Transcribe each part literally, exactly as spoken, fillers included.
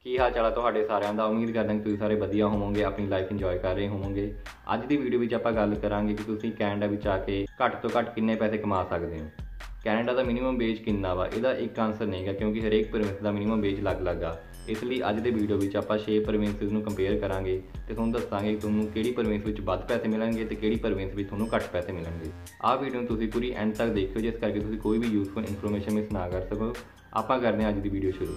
ਕੀ ਹਾਲ ਚਾਲ ਆ ਤੁਹਾਡੇ ਸਾਰਿਆਂ ਦਾ। ਉਮੀਦ ਕਰਦਾ ਕਿ ਤੁਸੀਂ ਸਾਰੇ ਵਧੀਆ ਹੋਵੋਗੇ, ਆਪਣੀ ਲਾਈਫ ਇੰਜੋਏ ਕਰ ਰਹੇ ਹੋਵੋਗੇ। ਅੱਜ ਦੀ ਵੀਡੀਓ ਵਿੱਚ ਆਪਾਂ ਗੱਲ ਕਰਾਂਗੇ ਕਿ ਤੁਸੀਂ ਕੈਨੇਡਾ ਵਿੱਚ ਆ ਕੇ ਘੱਟ ਤੋਂ ਘੱਟ ਕਿੰਨੇ ਪੈਸੇ ਕਮਾ ਸਕਦੇ ਹੋ। ਕੈਨੇਡਾ ਦਾ ਮਿਨੀਮਮ ਵੇਜ ਕਿੰਨਾ ਵਾ, ਇਹਦਾ ਇੱਕ ਆਂਸਰ ਨਹੀਂ ਗਾ, ਕਿਉਂਕਿ ਹਰੇਕ ਪ੍ਰੋਵਿੰਸ ਦਾ ਮਿਨੀਮਮ ਵੇਜ ਅਲੱਗ-ਅਲੱਗ ਆ। ਇਸ ਲਈ ਅੱਜ ਦੇ ਵੀਡੀਓ ਵਿੱਚ ਆਪਾਂ ਛੇ ਪ੍ਰੋਵਿੰਸਿਸ ਨੂੰ ਕੰਪੇਅਰ ਕਰਾਂਗੇ ਤੇ ਤੁਹਾਨੂੰ ਦੱਸਾਂਗੇ ਕਿ ਤੁਹਾਨੂੰ ਕਿਹੜੀ ਪ੍ਰੋਵਿੰਸ ਵਿੱਚ ਵੱਧ ਪੈਸੇ ਮਿਲਣਗੇ ਤੇ ਕਿਹੜੀ ਪ੍ਰੋਵਿੰਸ ਵਿੱਚ ਤੁਹਾਨੂੰ ਘੱਟ ਪੈਸੇ ਮਿਲਣਗੇ। ਆਹ ਵੀਡੀਓ ਨੂੰ ਤੁਸੀਂ ਪੂਰੀ ਐਂਡ ਤੱਕ ਦੇਖਿਓ, ਜਿਸ ਕਰਕੇ ਤੁਸੀਂ ਕੋਈ ਵੀ ਯੂਜ਼ਫੁਲ ਇਨਫੋਰਮੇਸ਼ਨ ਮਿਸ ਨਾ ਕਰ ਸਕੋ। ਆਪਾਂ ਕਰਦੇ ਹਾਂ ਅੱਜ ਦੀ ਵੀਡੀਓ ਸ਼ੁਰੂ।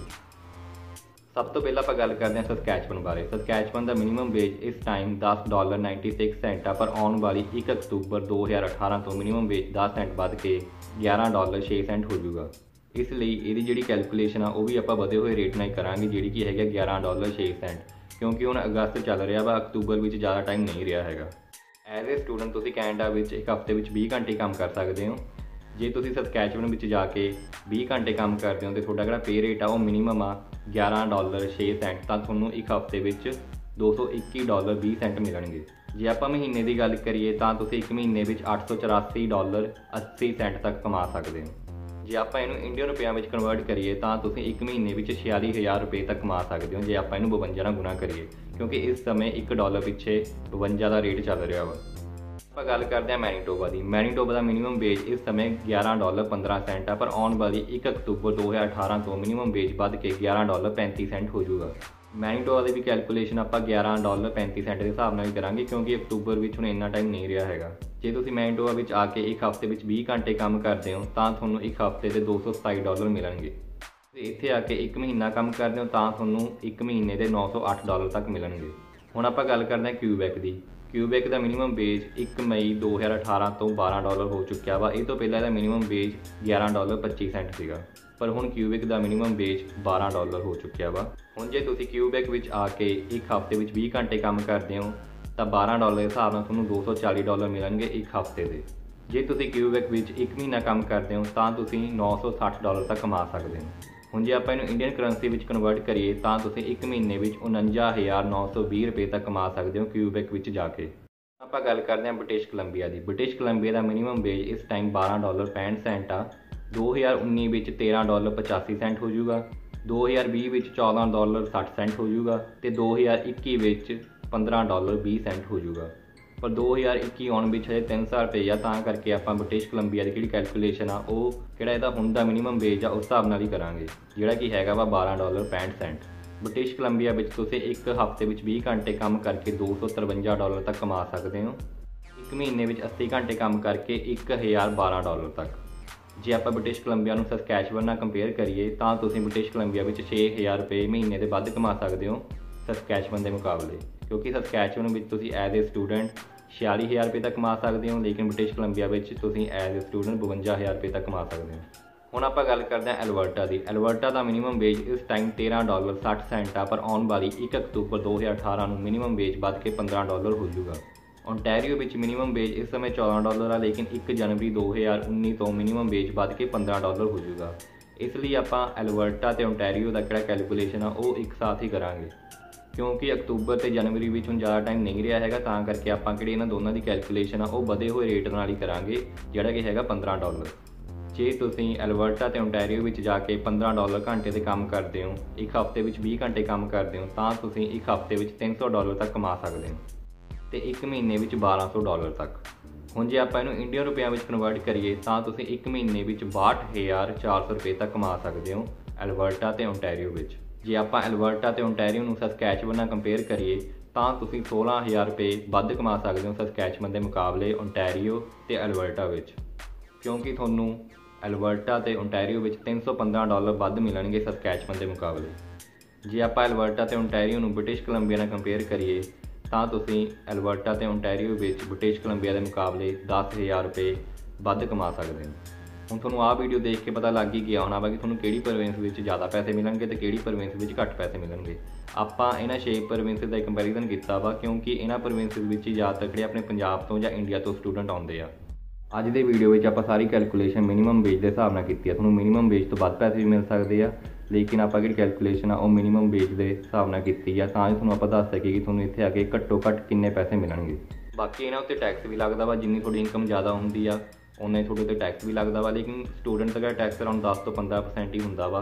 ਸਭ ਤੋਂ ਪਹਿਲਾਂ ਆਪਾਂ ਗੱਲ ਕਰਦੇ ਹਾਂ ਸਸਕੈਚਵਨ ਬਾਰੇ। ਸਸਕੈਚਵਨ ਦਾ ਮਿਨੀਮਮ ਵੇਜ ਇਸ ਟਾਈਮ ਦਸ ਡਾਲਰ ਨਾਈਨਟੀ ਸਿਕਸ ਸੈਂਟ ਆ, ਪਰ ਆਉਣ ਵਾਲੀ ਇੱਕ ਅਕਤੂਬਰ ਦੋ ਹਜ਼ਾਰ ਅਠਾਰਾਂ ਤੋਂ ਮਿਨੀਮਮ ਵੇਜ ਦਸ ਸੈਂਟ ਵੱਧ ਕੇ ਗਿਆਰਾਂ ਡਾਲਰ ਛੇ ਸੈਂਟ ਹੋ ਜਾਊਗਾ। ਇਸ ਲਈ ਇਹਦੀ ਜਿਹੜੀ ਕੈਲਕੂਲੇਸ਼ਨ ਆ ਉਹ ਵੀ ਆਪਾਂ ਵਧੇ ਹੋਏ ਰੇਟ ਨਾਲ ਹੀ ਕਰਾਂਗੇ, ਜਿਹੜੀ ਕਿ ਹੈਗਾ ਗਿਆਰਾਂ ਡਾਲਰ ਛੇ ਸੈਂਟ, ਕਿਉਂਕਿ ਹੁਣ ਅਗਸਤ ਚੱਲ ਰਿਹਾ ਵਾ, ਅਕਤੂਬਰ ਵਿੱਚ ਜ਼ਿਆਦਾ ਟਾਈਮ ਨਹੀਂ ਰਿਹਾ ਹੈਗਾ। ਐਜ਼ ਏ ਸਟੂਡੈਂਟ ਤੁਸੀਂ ਕੈਨੇਡਾ ਵਿੱਚ ਇੱਕ ਹਫ਼ਤੇ ਵਿੱਚ ਵੀਹ ਘੰਟੇ ਕੰਮ ਕਰ ਸਕਦੇ ਹੋ। ਜੇ ਤੁਸੀਂ ਸਸਕੈਚਵਨ ਵਿੱਚ ਜਾ ਕੇ ਵੀਹ ਘੰਟੇ ਕੰਮ ਕਰਦੇ ਹੋ ਅਤੇ ਤੁਹਾਡਾ ਜਿਹੜਾ ਪੇ ਰੇਟ ਆ ਉਹ ਮਿਨੀਮਮ ਆ ਗਿਆਰਾਂ ਡਾਲਰ ਛੇ ਸੈਂਟ, ਤਾਂ ਤੁਹਾਨੂੰ ਇੱਕ ਹਫ਼ਤੇ ਵਿੱਚ ਦੋ ਸੌ ਇੱਕੀ ਡਾਲਰ ਵੀਹ ਸੈਂਟ ਮਿਲਣਗੇ। ਜੇ ਆਪਾਂ ਮਹੀਨੇ ਦੀ ਗੱਲ ਕਰੀਏ ਤਾਂ ਤੁਸੀਂ ਇੱਕ ਮਹੀਨੇ ਵਿੱਚ ਅੱਠ ਸੌ ਚੁਰਾਸੀ ਡਾਲਰ ਅੱਸੀ ਸੈਂਟ ਤੱਕ ਕਮਾ ਸਕਦੇ ਹੋ। ਜੇ ਆਪਾਂ ਇਹਨੂੰ ਇੰਡੀਅਨ ਰੁਪਿਆਂ ਵਿੱਚ ਕਨਵਰਟ ਕਰੀਏ ਤਾਂ ਤੁਸੀਂ ਇੱਕ ਮਹੀਨੇ ਵਿੱਚ ਛਿਆਲੀ ਹਜ਼ਾਰ ਰੁਪਏ ਤੱਕ ਕਮਾ ਸਕਦੇ ਹੋ, ਜੇ ਆਪਾਂ ਇਹਨੂੰ ਬਵੰਜਾ ਨਾਲ ਗੁਣਾ ਕਰੀਏ, ਕਿਉਂਕਿ ਇਸ ਸਮੇਂ ਇੱਕ ਡਾਲਰ ਪਿੱਛੇ ਬਵੰਜਾ ਦਾ ਰੇਟ ਚੱਲ ਰਿਹਾ ਵਾ। ਆਪਾਂ ਗੱਲ ਕਰਦੇ ਹਾਂ ਮੈਨੀਟੋਬਾ ਦੀ। ਮੈਨੀਟੋਬਾ ਦਾ ਮਿਨੀਮਮ ਵੇਜ ਇਸ ਸਮੇਂ ਗਿਆਰਾਂ ਡਾਲਰ ਪੰਦਰਾਂ ਸੈਂਟ ਆ, ਪਰ ਆਉਣ ਵਾਲੀ ਇੱਕ ਅਕਤੂਬਰ ਦੋ ਹਜ਼ਾਰ ਅਠਾਰਾਂ ਤੋਂ ਮਿਨੀਮਮ ਵੇਜ ਵੱਧ ਕੇ ਗਿਆਰਾਂ ਡਾਲਰ ਪੈਂਤੀ ਸੈਂਟ ਹੋ ਜਾਊਗਾ। ਮੈਨੀਟੋਬਾ ਦੀ ਵੀ ਕੈਲਕੂਲੇਸ਼ਨ ਆਪਾਂ ਗਿਆਰਾਂ ਡਾਲਰ ਪੈਂਤੀ ਸੈਂਟ ਦੇ ਹਿਸਾਬ ਨਾਲ ਹੀ ਕਰਾਂਗੇ, ਕਿਉਂਕਿ ਅਕਤੂਬਰ ਵਿੱਚ ਹੁਣ ਇੰਨਾ ਟਾਈਮ ਨਹੀਂ ਰਿਹਾ ਹੈਗਾ। ਜੇ ਤੁਸੀਂ ਮੈਨੀਟੋਬਾ ਵਿੱਚ ਆ ਕੇ ਇੱਕ ਹਫ਼ਤੇ ਵਿੱਚ ਵੀਹ ਘੰਟੇ ਕੰਮ ਕਰਦੇ ਹੋ ਤਾਂ ਤੁਹਾਨੂੰ ਇੱਕ ਹਫ਼ਤੇ ਦੇ ਦੋ ਸੌ ਸਤਾਈ ਡਾਲਰ ਮਿਲਣਗੇ। ਤੇ ਇੱਥੇ ਆ ਕੇ ਇੱਕ ਮਹੀਨਾ ਕੰਮ ਕਰਦੇ ਹੋ ਤਾਂ ਤੁਹਾਨੂੰ ਇੱਕ ਮਹੀਨੇ ਦੇ ਨੌ ਸੌ ਅੱਠ ਡਾਲਰ ਤੱਕ ਮਿਲਣਗੇ। ਹੁਣ ਆਪਾਂ ਗੱਲ ਕਰਦੇ ਹਾਂ ਕਿਊਬੈਕ ਦੀ। ਕਿਊਬੈਕ ਦਾ ਮਿਨੀਮਮ ਵੇਜ ਇੱਕ ਮਈ ਦੋ ਹਜ਼ਾਰ ਅਠਾਰਾਂ ਤੋਂ ਬਾਰਾਂ ਡਾਲਰ ਹੋ ਚੁੱਕਿਆ ਵਾ। ਇਹ ਤੋਂ ਪਹਿਲਾਂ ਇਹਦਾ ਮਿਨੀਮਮ ਵੇਜ ਗਿਆਰਾਂ ਡਾਲਰ ਪੱਚੀ ਸੈਂਟ ਸੀਗਾ, ਪਰ ਹੁਣ ਕਿਊਬੈਕ ਦਾ ਮਿਨੀਮਮ ਵੇਜ ਬਾਰਾਂ ਡਾਲਰ ਹੋ ਚੁੱਕਿਆ ਵਾ। ਹੁਣ ਜੇ ਤੁਸੀਂ ਕਿਊਬੈਕ ਵਿੱਚ ਆ ਕੇ ਇੱਕ ਹਫ਼ਤੇ ਵਿੱਚ ਵੀਹ ਘੰਟੇ ਕੰਮ ਕਰਦੇ ਹੋ ਤਾਂ ਬਾਰਾਂ ਡਾਲਰ ਦੇ ਹਿਸਾਬ ਨਾਲ ਤੁਹਾਨੂੰ ਦੋ ਸੌ ਚਾਲੀ ਡਾਲਰ ਮਿਲਣਗੇ ਇੱਕ ਹਫ਼ਤੇ ਦੇ। ਜੇ ਤੁਸੀਂ ਕਿਊਬੈਕ ਵਿੱਚ ਇੱਕ ਮਹੀਨਾ ਕੰਮ ਕਰਦੇ ਹੋ ਤਾਂ ਤੁਸੀਂ ਨੌ ਸੌ ਸੱਠ ਡਾਲਰ ਤੱਕ ਕਮਾ ਸਕਦੇ ਹੋ। ਹੁਣ ਜੇ ਆਪਾਂ ਇਹਨੂੰ ਇੰਡੀਅਨ ਕਰੰਸੀ ਵਿੱਚ ਕਨਵਰਟ ਕਰੀਏ ਤਾਂ ਤੁਸੀਂ ਇੱਕ ਮਹੀਨੇ ਵਿੱਚ ਉਣੰਜਾ ਹਜ਼ਾਰ ਨੌ ਸੌ ਵੀਹ ਰੁਪਏ ਤੱਕ ਕਮਾ ਸਕਦੇ ਹੋ ਕਿਊਬੈਕ ਵਿੱਚ ਜਾ ਕੇ। ਆਪਾਂ ਗੱਲ ਕਰਦੇ ਹਾਂ ਬ੍ਰਿਟਿਸ਼ ਕੋਲੰਬੀਆ ਦੀ। ਬ੍ਰਿਟਿਸ਼ ਕੋਲੰਬੀਆ ਦਾ ਮਿਨੀਮਮ ਵੇਜ ਇਸ ਟਾਈਮ ਬਾਰਾਂ ਡਾਲਰ ਪੈਂਹਠ ਸੈਂਟ ਆ। ਦੋ ਹਜ਼ਾਰ ਉੱਨੀ ਵਿੱਚ ਤੇਰਾਂ ਡਾਲਰ ਪਚਾਸੀ ਸੈਂਟ ਹੋ ਜਾਊਗਾ, ਦੋ ਹਜ਼ਾਰ ਵੀਹ ਵਿੱਚ ਚੌਦਾਂ ਡਾਲਰ ਸੱਠ ਸੈਂਟ ਹੋ ਜਾਊਗਾ ਅਤੇ ਦੋ ਹਜ਼ਾਰ ਇੱਕੀ ਵਿੱਚ ਪੰਦਰਾਂ ਡਾਲਰ ਵੀਹ ਸੈਂਟ ਹੋ ਜਾਊਗਾ। ਪਰ ਦੋ ਹਜ਼ਾਰ ਇੱਕੀ ਆਉਣ ਵਿੱਚ ਹਜੇ ਤਿੰਨ ਸਾਲ ਪਏ ਆ, ਤਾਂ ਕਰਕੇ ਆਪਾਂ ਬ੍ਰਿਟਿਸ਼ ਕੋਲੰਬੀਆ ਦੀ ਜਿਹੜੀ ਕੈਲਕੂਲੇਸ਼ਨ ਆ ਉਹ ਕਿਹੜਾ ਇਹਦਾ ਹੁਣ ਦਾ ਮਿਨੀਮਮ ਵੇਜ ਆ ਉਸ ਹਿਸਾਬ ਨਾਲ ਹੀ ਕਰਾਂਗੇ, ਜਿਹੜਾ ਕਿ ਹੈਗਾ ਵਾ ਬਾਰਾਂ ਡਾਲਰ ਪੈਂਹਠ ਸੈਂਟ। ਬ੍ਰਿਟਿਸ਼ ਕੋਲੰਬੀਆ ਵਿੱਚ ਤੁਸੀਂ ਇੱਕ ਹਫ਼ਤੇ ਵਿੱਚ ਵੀਹ ਘੰਟੇ ਕੰਮ ਕਰਕੇ ਦੋ ਸੌ ਤਰਵੰਜਾ ਡਾਲਰ ਤੱਕ ਕਮਾ ਸਕਦੇ ਹੋ। ਇੱਕ ਮਹੀਨੇ ਵਿੱਚ ਅੱਸੀ ਘੰਟੇ ਕੰਮ ਕਰਕੇ ਇੱਕ ਹਜ਼ਾਰ ਬਾਰਾਂ ਡਾਲਰ ਤੱਕ। ਜੇ ਆਪਾਂ ਬ੍ਰਿਟਿਸ਼ ਕੋਲੰਬੀਆ ਨੂੰ ਸਸਕੈਚਵਨ ਨਾਲ ਕੰਪੇਅਰ ਕਰੀਏ ਤਾਂ ਤੁਸੀਂ ਬ੍ਰਿਟਿਸ਼ ਕੋਲੰਬੀਆ ਵਿੱਚ ਛੇ ਹਜ਼ਾਰ ਰੁਪਏ ਮਹੀਨੇ ਦੇ ਵੱਧ ਕਮਾ ਸਕਦੇ ਹੋ ਸਸਕੈਚਵਨ ਦੇ ਮੁਕਾਬਲੇ, ਕਿਉਂਕਿ ਸਸਕੈਚਵਨ ਵਿੱਚ ਤੁਸੀਂ ਐਜ਼ ਏ ਸਟੂਡੈਂਟ ਛਿਆਲੀ ਹਜ਼ਾਰ ਰੁਪਏ ਤੱਕ ਕਮਾ ਸਕਦੇ ਹੋ, ਲੇਕਿਨ ਬ੍ਰਿਟਿਸ਼ ਕੋਲੰਬੀਆ ਵਿੱਚ ਤੁਸੀਂ ਐਜ਼ ਏ ਸਟੂਡੈਂਟ ਬਵੰਜਾ ਹਜ਼ਾਰ ਰੁਪਏ ਤੱਕ ਕਮਾ ਸਕਦੇ ਹੋ। ਹੁਣ ਆਪਾਂ ਗੱਲ ਕਰਦੇ ਹਾਂ ਐਲਬਰਟਾ ਦੀ। ਐਲਬਰਟਾ ਦਾ ਮਿਨੀਮਮ ਵੇਜ ਇਸ ਟਾਈਮ ਤੇਰਾਂ ਡਾਲਰ ਸੱਠ ਸੈਂਟ ਆ, ਪਰ ਆਉਣ ਵਾਲੀ ਇੱਕ ਅਕਤੂਬਰ ਦੋ ਹਜ਼ਾਰ ਅਠਾਰਾਂ ਨੂੰ ਮਿਨੀਮਮ ਵੇਜ ਵੱਧ ਕੇ ਪੰਦਰਾਂ ਡਾਲਰ ਹੋ ਜਾਊਗਾ। ਓਨਟਾਰੀਓ ਵਿੱਚ ਮਿਨੀਮਮ ਵੇਜ ਇਸ ਸਮੇਂ ਚੌਦਾਂ ਡਾਲਰ ਆ, ਲੇਕਿਨ ਇੱਕ ਜਨਵਰੀ ਦੋ ਹਜ਼ਾਰ ਉੱਨੀ ਤੋਂ ਮਿਨੀਮਮ ਵੇਜ ਵੱਧ ਕੇ ਪੰਦਰਾਂ ਡਾਲਰ ਹੋ ਜਾਊਗਾ। ਇਸ ਲਈ ਆਪਾਂ ਐਲਬਰਟਾ ਅਤੇ ਓਨਟਾਰੀਓ ਦਾ ਕਿਹੜਾ ਕੈਲਕੂਲੇਸ਼ਨ ਆ ਉਹ ਇੱਕ ਸਾਥ ਹੀ ਕਰਾਂਗੇ, ਕਿਉਂਕਿ ਅਕਤੂਬਰ ਅਤੇ ਜਨਵਰੀ ਵਿੱਚ ਹੁਣ ਜ਼ਿਆਦਾ ਟਾਈਮ ਨਹੀਂ ਰਿਹਾ ਹੈਗਾ, ਤਾਂ ਕਰਕੇ ਆਪਾਂ ਕਿਹੜੀ ਇਹਨਾਂ ਦੋਨਾਂ ਦੀ ਕੈਲਕੂਲੇਸ਼ਨ ਆ ਉਹ ਵਧੇ ਹੋਏ ਰੇਟ ਨਾਲ ਹੀ ਕਰਾਂਗੇ, ਜਿਹੜਾ ਕਿ ਹੈਗਾ ਪੰਦਰਾਂ ਡਾਲਰ। ਜੇ ਤੁਸੀਂ ਐਲਬਰਟਾ ਅਤੇ ਓਨਟਾਰੀਓ ਵਿੱਚ ਜਾ ਕੇ ਪੰਦਰਾਂ ਡਾਲਰ ਘੰਟੇ 'ਤੇ ਕੰਮ ਕਰਦੇ ਹੋ, ਇੱਕ ਹਫ਼ਤੇ ਵਿੱਚ ਵੀਹ ਘੰਟੇ ਕੰਮ ਕਰਦੇ ਹੋ, ਤਾਂ ਤੁਸੀਂ ਇੱਕ ਹਫ਼ਤੇ ਵਿੱਚ ਤਿੰਨ ਸੌ ਡਾਲਰ ਤੱਕ ਕਮਾ ਸਕਦੇ ਹੋ ਅਤੇ ਇੱਕ ਮਹੀਨੇ ਵਿੱਚ ਬਾਰਾਂ ਸੌ ਡਾਲਰ ਤੱਕ। ਹੁਣ ਜੇ ਆਪਾਂ ਇਹਨੂੰ ਇੰਡੀਅਨ ਰੁਪਿਆਂ ਵਿੱਚ ਕਨਵਰਟ ਕਰੀਏ ਤਾਂ ਤੁਸੀਂ ਇੱਕ ਮਹੀਨੇ ਵਿੱਚ ਬਾਹਠ ਹਜ਼ਾਰ ਚਾਰ ਸੌ ਰੁਪਏ ਤੱਕ ਕਮਾ ਸਕਦੇ ਹੋ ਐਲਬਰਟਾ ਅਤੇ ਓਨਟਾਰੀਓ ਵਿੱਚ। ਜੇ ਆਪਾਂ ਐਲਬਰਟਾ ਅਤੇ ਓਨਟਾਰੀਓ ਨੂੰ ਸਸਕੈਚਵਨ ਨਾਲ ਕੰਪੇਅਰ ਕਰੀਏ ਤਾਂ ਤੁਸੀਂ ਸੋਲਾਂ ਹਜ਼ਾਰ ਰੁਪਏ ਵੱਧ ਕਮਾ ਸਕਦੇ ਹੋ ਸਸਕੈਚਵਨ ਦੇ ਮੁਕਾਬਲੇ ਓਨਟਾਰੀਓ ਅਤੇ ਐਲਬਰਟਾ ਵਿੱਚ, ਕਿਉਂਕਿ ਤੁਹਾਨੂੰ ਐਲਬਰਟਾ ਅਤੇ ਓਨਟਾਰੀਓ ਵਿੱਚ ਤਿੰਨ ਸੌ ਪੰਦਰਾਂ ਡਾਲਰ ਵੱਧ ਮਿਲਣਗੇ ਸਸਕੈਚਵਨ ਦੇ ਮੁਕਾਬਲੇ। ਜੇ ਆਪਾਂ ਐਲਬਰਟਾ ਅਤੇ ਓਨਟਾਰੀਓ ਨੂੰ ਬ੍ਰਿਟਿਸ਼ ਕੋਲੰਬੀਆ ਨਾਲ ਕੰਪੇਅਰ ਕਰੀਏ ਤਾਂ ਤੁਸੀਂ ਐਲਬਰਟਾ ਅਤੇ ਓਨਟਾਰੀਓ ਵਿੱਚ ਬ੍ਰਿਟਿਸ਼ ਕੋਲੰਬੀਆ ਦੇ ਮੁਕਾਬਲੇ ਦਸ ਹਜ਼ਾਰ ਰੁਪਏ ਵੱਧ ਕਮਾ ਸਕਦੇ ਹੋ। ਹੁਣ ਤੁਹਾਨੂੰ ਆਹ ਵੀਡੀਓ ਦੇਖ ਕੇ ਪਤਾ ਲੱਗ ਹੀ ਗਿਆ ਹੋਣਾ ਵਾ ਕਿ ਤੁਹਾਨੂੰ ਕਿਹੜੀ ਪ੍ਰੋਵਿੰਸ ਵਿੱਚ ਜ਼ਿਆਦਾ ਪੈਸੇ ਮਿਲਣਗੇ ਅਤੇ ਕਿਹੜੀ ਪ੍ਰੋਵਿੰਸ ਵਿੱਚ ਘੱਟ ਪੈਸੇ ਮਿਲਣਗੇ। ਆਪਾਂ ਇਹਨਾਂ ਛੇ ਪ੍ਰੋਵਿੰਸ ਦਾ ਕੰਪੈਰੀਜ਼ਨ ਕੀਤਾ ਵਾ, ਕਿਉਂਕਿ ਇਹਨਾਂ ਪ੍ਰੋਵਿੰਸ ਵਿੱਚ ਹੀ ਜ਼ਿਆਦਾਤਰ ਜਿਹੜੇ ਆਪਣੇ ਪੰਜਾਬ ਤੋਂ ਜਾਂ ਇੰਡੀਆ ਤੋਂ ਸਟੂਡੈਂਟ ਆਉਂਦੇ ਆ। ਅੱਜ ਦੇ ਵੀਡੀਓ ਵਿੱਚ ਆਪਾਂ ਸਾਰੀ ਕੈਲਕੂਲੇਸ਼ਨ ਮਿਨੀਮਮ ਵੇਜ ਦੇ ਹਿਸਾਬ ਨਾਲ ਕੀਤੀ ਆ। ਤੁਹਾਨੂੰ ਮਿਨੀਮਮ ਵੇਜ ਤੋਂ ਵੱਧ ਪੈਸੇ ਵੀ ਮਿਲ ਸਕਦੇ ਆ, ਲੇਕਿਨ ਆਪਾਂ ਜਿਹੜੀ ਕੈਲਕੂਲੇਸ਼ਨ ਆ ਉਹ ਮਿਨੀਮਮ ਵੇਜ ਦੇ ਹਿਸਾਬ ਨਾਲ ਕੀਤੀ ਆ, ਤਾਂ ਹੀ ਤੁਹਾਨੂੰ ਆਪਾਂ ਦੱਸ ਸਕੀਏ ਕਿ ਤੁਹਾਨੂੰ ਇੱਥੇ ਆ ਕੇ ਘੱਟੋ ਘੱਟ ਕਿੰਨੇ ਪੈਸੇ ਮਿਲਣਗੇ। ਬਾਕੀ ਇਹਨਾਂ ਉੱਤੇ ਟੈਕਸ ਵੀ ਲੱਗਦਾ ਵਾ, ਜਿੰਨੀ ਤੁਹਾਡੀ ਇਨਕਮ ਜ਼ਿਆਦਾ ਹੁੰਦੀ ਆ ਉਨਾ ਹੀ ਤੁਹਾਡੇ ਉੱਤੇ ਟੈਕਸ ਵੀ ਲੱਗਦਾ ਵਾ, ਲੇਕਿਨ ਸਟੂਡੈਂਟ ਦਾ ਟੈਕਸ ਅਰਾਊਂਡ ਦਸ ਤੋਂ ਪੰਦਰਾਂ ਪਰਸੈਂਟ ਹੀ ਹੁੰਦਾ ਵਾ,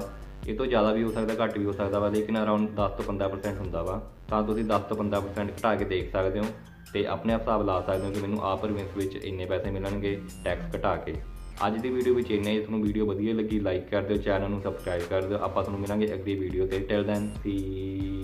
ਇਹ ਤੋਂ ਜ਼ਿਆਦਾ ਵੀ ਹੋ ਸਕਦਾ, ਘੱਟ ਵੀ ਹੋ ਸਕਦਾ ਵਾ, ਲੇਕਿਨ ਅਰਾਊਂਡ ਦਸ ਤੋਂ ਪੰਦਰਾਂ ਪਰਸੈਂਟ ਹੁੰਦਾ ਵਾ। ਤਾਂ ਤੁਸੀਂ ਦਸ ਤੋਂ ਪੰਦਰਾਂ ਪਰਸੈਂਟ ਘਟਾ ਕੇ ਦੇਖ ਸਕਦੇ ਹੋ ਅਤੇ ਆਪਣੇ ਹਿਸਾਬ ਲਾ ਸਕਦੇ ਹੋ ਕਿ ਮੈਨੂੰ ਆਹ ਪ੍ਰੋਵਿੰਸ ਵਿੱਚ ਇੰਨੇ ਪੈਸੇ ਮਿਲਣਗੇ ਟੈਕਸ ਘਟਾ ਕੇ। ਅੱਜ ਦੀ ਵੀਡੀਓ ਵਿੱਚ ਇੰਨਾ ਹੀ। ਤੁਹਾਨੂੰ ਵੀਡੀਓ ਵਧੀਆ ਲੱਗੀ ਲਾਈਕ ਕਰ ਦਿਓ, ਚੈਨਲ ਨੂੰ ਸਬਸਕ੍ਰਾਈਬ ਕਰ ਦਿਓ। ਆਪਾਂ ਤੁਹਾਨੂੰ ਮਿਲਾਂਗੇ ਅਗਲੀ ਵੀਡੀਓ 'ਤੇ। ਟਿਲ ਦੈਨ ਸੀ